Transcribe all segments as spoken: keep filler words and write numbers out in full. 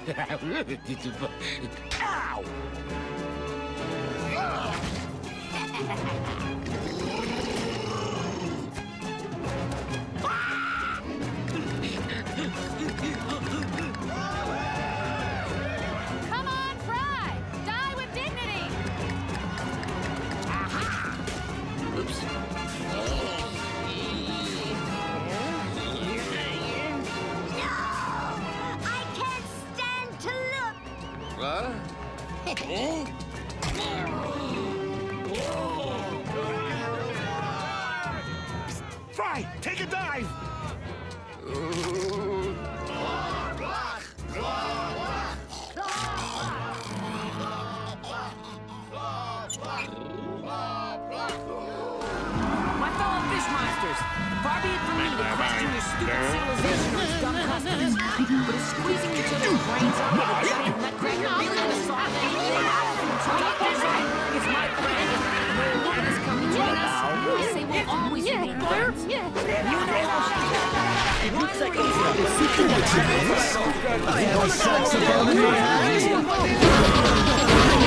Ow! Come on, Fry! Die with dignity! Aha! Oops. Huh? Fry, take a dive! My fellow fishmonsters, far be it from me to question your stupid civilization or its dumb customs, but is squeezing each other's brains out with a giant nutcracker really gonna solve anything? Doctors is my friend, and when a woman has come to join us, I say we'll always remain friends. It looks like he's got the secret. I have a saxophone in my hand.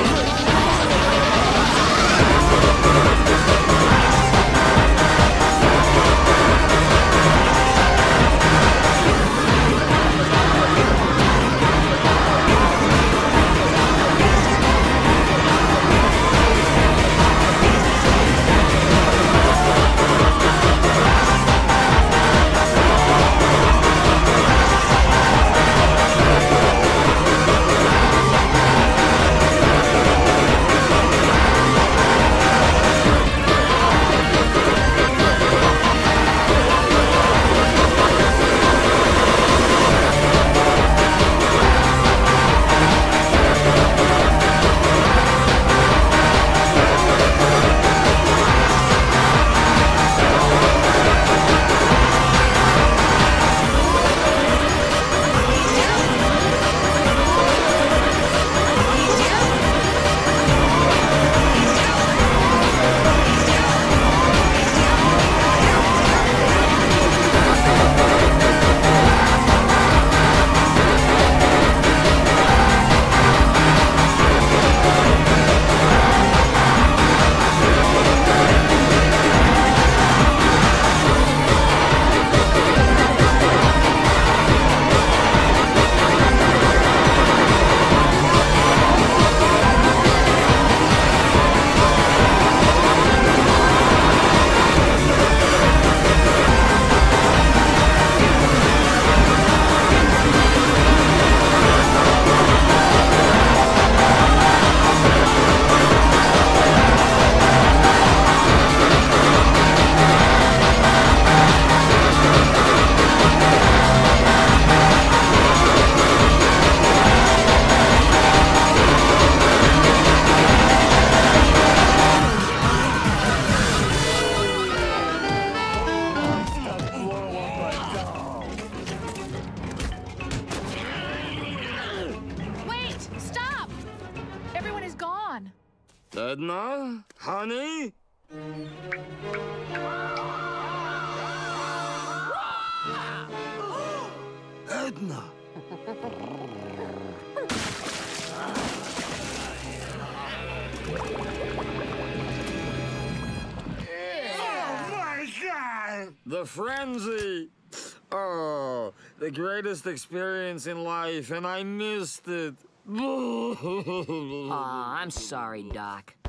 Edna? Honey? Edna! Oh my God! The frenzy! Oh, the greatest experience in life, and I missed it. Aw, I'm sorry, Doc.